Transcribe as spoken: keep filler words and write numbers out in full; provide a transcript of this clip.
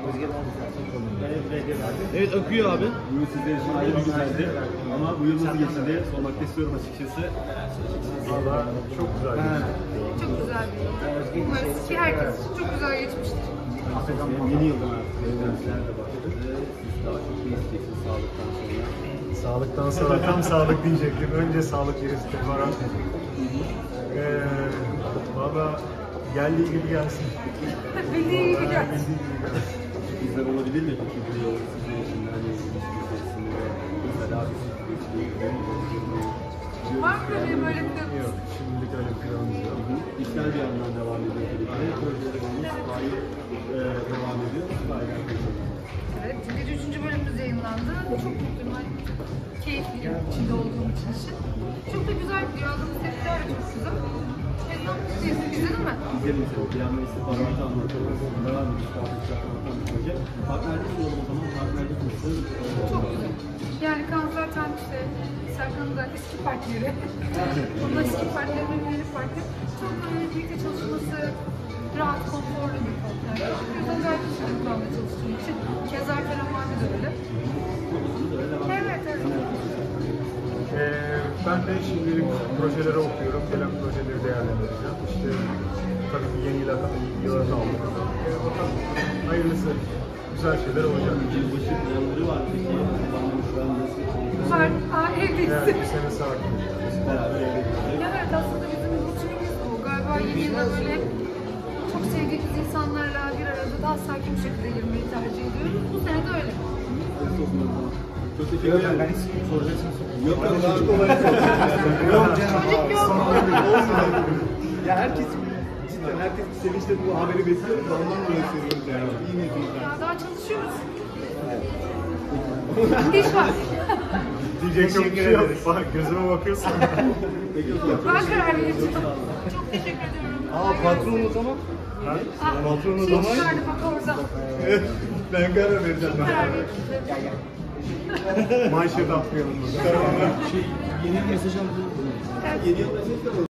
Evet, akıyor abi. Bu yıl sizler için ayrı bir güzeldi. Ama bu yıl nasıl geçti diye sormak istiyorum açıkçası. Valla çok güzel geçti. Çok güzel bir yıl. Umarız ki herkes için çok güzel geçmiştir. Yeni yıldan artık eğlenceler de başladı. Siz daha çok ne isteyeceksiniz sağlıktan sonra? Sağlıktan sonra tam sağlık diyecektim. Önce sağlık gerisi var. Ee, Valla geldiği gibi gelsin. Bildiği gibi gelsin. Bizler olabilir mi peki bu yıl sizin için hani ilişki içerisinde mesela bir sürpriz Var mı böyle böyle bir planımız? Yok, şimdilik öyle bir planımız yok. İşler bir yandan devam ediyor tabii ki. Projelerimiz gayet e, devam ediyor. Gayet Evet, çünkü üçüncü bölümümüz yayınlandı. Çok mutluyum. Hani keyifli içinde olduğum için işin. Çok da güzel gidiyor. Aldığımız tepkiler de çok güzel. İzledin, izledin mi? İzledim seni. Bir yandan istihbaratı anlatalım. Devam ediyoruz. Anlatan bir proje. Partnerlik soralım o zaman. Partnerlik nasıl? Çok güzel. Yani Kaan zaten işte Serkan'ın da eski partneri. Onun da eski partneri, benim yeni partner. Çok böyle birlikte çalışması rahat, konforlu bir partner. O yüzden gayet güzel Kaan'la çalıştığım için. Keza Kerem abi de öyle. Evet, evet. Ee, ben de şimdilik projeleri okuyorum. Gelen projeleri değerlendireceğim. İşte tabii ki yeni yıla yılını aldık. Ee, bakalım hayırlısı. Güzel şeyler olacak. Yılbaşı planları var peki. Var, aa evliyiz. Evet, bir sene sakin. Beraber evleneceğiz. Evet, aslında bizim rutinimiz bu. Galiba yeni yıla böyle çok sevdiğimiz insanlarla bir arada daha sakin bir şekilde girmeyi tercih ediyoruz. Bu sene de öyle. Çok teşekkür ederim. Ben hiç soracaksınız. Yok yok daha kolay. Yok canım. Çocuk yok. Ya herkes cidden herkes bir sevinçle bu haberi bekliyor. Ondan dolayı söylüyoruz yani. İyi niyetimizden. Ya daha çalışıyoruz. İş var. Diyecek çok bir şey yok. Bak gözüme bakıyorsun. Ben karar vereceğim. Çok teşekkür ediyorum. Aa patron o zaman. Ha? Patron o Şey zaman. çıkardı bak oradan. Evet. Ben karar vereceğim. Karar vereceğim. Manşet atlayalım burada. Şey, yeni bir mesaj aldım. Yeni yıl mesajı da